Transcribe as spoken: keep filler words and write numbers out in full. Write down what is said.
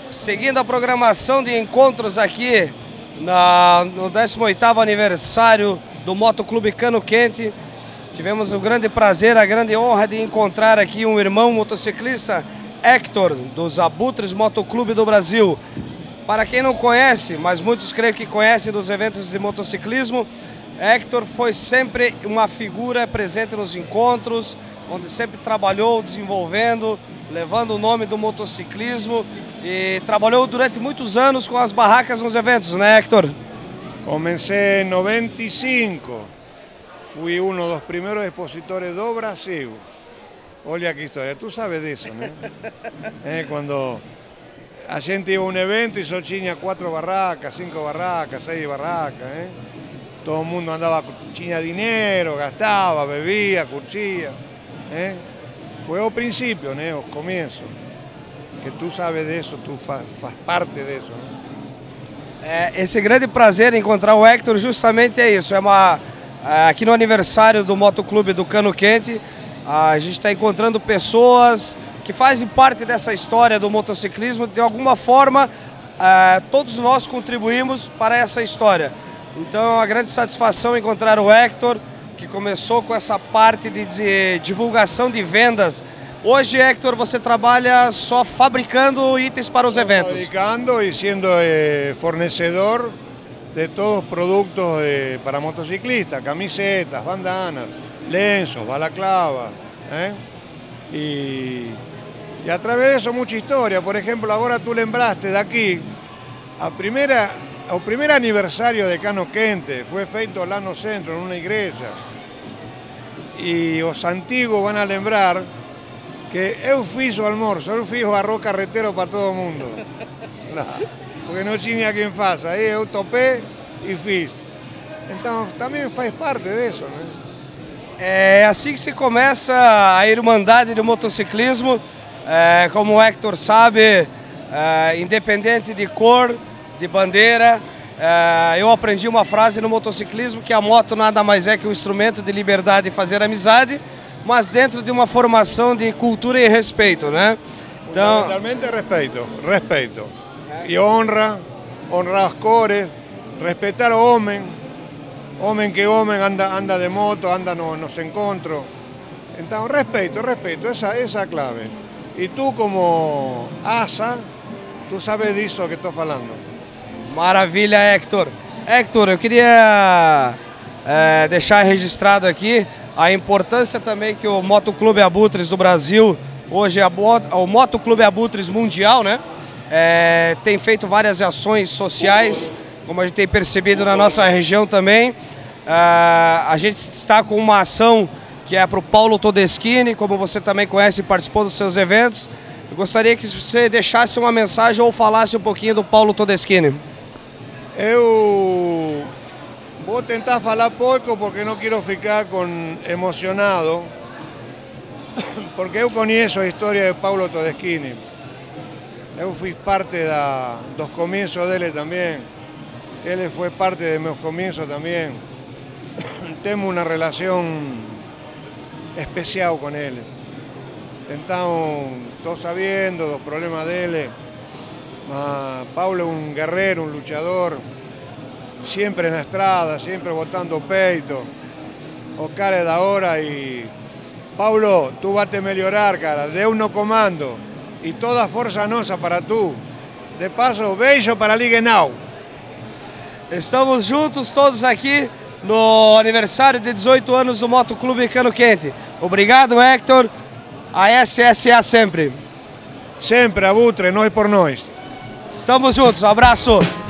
Seguindo a programação de encontros aqui na, no décimo oitavo aniversário do Motoclube Cano Quente, tivemos o grande prazer, a grande honra de encontrar aqui um irmão motociclista, Héctor, dos Abutres Motoclube do Brasil. Para quem não conhece, mas muitos creio que conhecem dos eventos de motociclismo, Héctor foi sempre uma figura presente nos encontros, onde sempre trabalhou desenvolvendo, levando o nome do motociclismo e trabalhou durante muitos anos com as barracas nos eventos, né, Héctor? Comecei em noventa e cinco, fui um dos primeiros expositores do Brasil. Olha que história, tu sabes disso, né? É, quando a gente ia a um evento e só tinha quatro barracas, cinco barracas, seis barracas, eh? Todo mundo andava, tinha dinheiro, gastava, bebia, curtia. Eh? Foi o princípio, né? Os começos. Que tu sabes disso, tu faz, faz parte disso. Né? É, esse grande prazer em encontrar o Héctor justamente é isso. É uma, é, aqui no aniversário do Motoclube do Cano Quente, a gente está encontrando pessoas que fazem parte dessa história do motociclismo. De alguma forma, é, todos nós contribuímos para essa história. Então é uma grande satisfação encontrar o Héctor, que começou com essa parte de, de divulgação de vendas. Hoje, Héctor, você trabalha só fabricando itens para os eventos? Fabricando e sendo eh, fornecedor de todos os produtos eh, para motociclistas, camisetas, bandanas, lenços, balaclava. Eh? E, e a través de eso mucha historia. Por ejemplo, agora tu lembraste daqui, a primeira, o primeiro aniversário de Cano Quente foi feito lá no centro, em uma igreja. E os antigos vão lembrar que eu fiz o almoço, eu fiz o arroz carretero para todo mundo. Porque não tinha quem faça, aí eu topei e fiz. Então também faz parte disso, né? É assim que se começa a irmandade do motociclismo, é, como o Héctor sabe, é, independente de cor, de bandeira. É, eu aprendi uma frase no motociclismo que a moto nada mais é que um instrumento de liberdade e fazer amizade, mas dentro de uma formação de cultura e respeito, né? Então, fundamentalmente respeito, respeito. E honra, honrar as cores, respeitar o homem, homem que homem anda, anda de moto, anda no, nos encontros. Então, respeito, respeito, essa, essa é a clave. E tu como asa, tu sabes disso que estou falando. Maravilha, Héctor. Héctor, eu queria é, deixar registrado aqui a importância também que o Motoclube Abutres do Brasil, hoje é o Motoclube Abutres Mundial, né? É, tem feito várias ações sociais, como a gente tem percebido na nossa região também. É, a gente está com uma ação que é para o Paulo Todeschini, como você também conhece e participou dos seus eventos. Eu gostaria que você deixasse uma mensagem ou falasse um pouquinho do Paulo Todeschini. Eu vou tentar falar pouco porque não quero ficar com, emocionado, porque eu conheço a história de Paulo Todeschini. Eu fiz parte da, dos começos dele também. Ele foi parte de meus começos também. Temos uma relação especial com ele. Então, estou sabendo dos problemas dele. Mas Paulo é um guerreiro, um lutador, sempre na estrada, sempre botando peito. O cara é da hora e... Paulo, tu vas a melhorar, cara, Deus no comando. E toda a força nossa para tu. De passo, beijo para Ligue Now. Estamos juntos todos aqui no aniversário de dezoito anos do Motoclube Cano Quente. Obrigado, Héctor. A S S A sempre. Sempre, Abutre, nós por nós. Estamos juntos, um abraço.